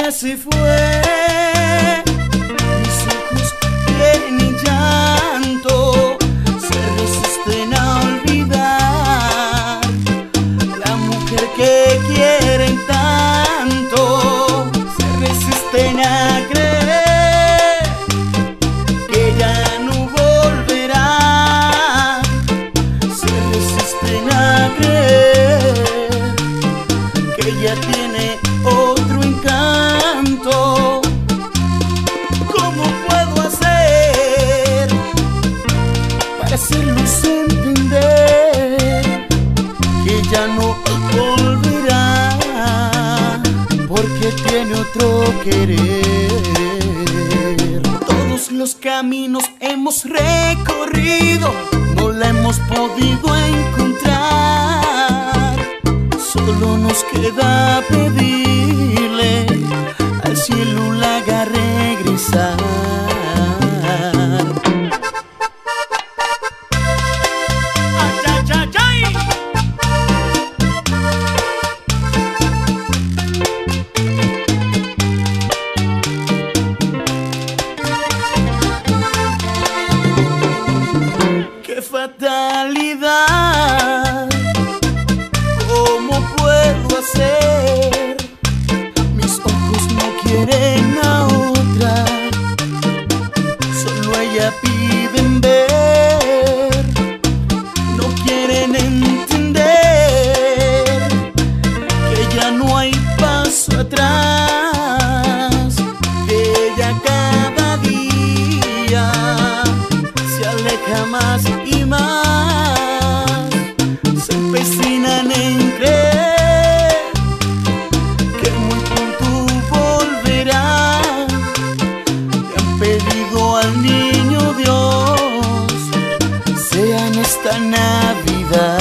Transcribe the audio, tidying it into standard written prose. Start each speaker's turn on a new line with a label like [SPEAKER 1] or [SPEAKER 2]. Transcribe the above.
[SPEAKER 1] ella se fue, mis ojos tienen llanto, se resisten a olvidar la mujer que quieren tanto, se resisten a creer que ya no volverá, se resisten a creer que ella tiene otro encanto. ¿Cómo puedo hacer para hacerlos entender que ya no volverá porque tiene otro querer? Todos los caminos hemos recorrido, no la hemos podido encontrar. Solo nos queda pedirle al cielo la haga regresar. ¡Ay, ay, ay, ay! ¡Qué fatalidad! ¿Cómo puedo hacer? Mis ojos no quieren a otra, solo a ella piden ver, no quieren entender que ya no hay paso atrás, que ella cada día se aleja más y más, se empecinan en creer que muy pronto volverá. Le han pedido al niño Dios sea en esta Navidad.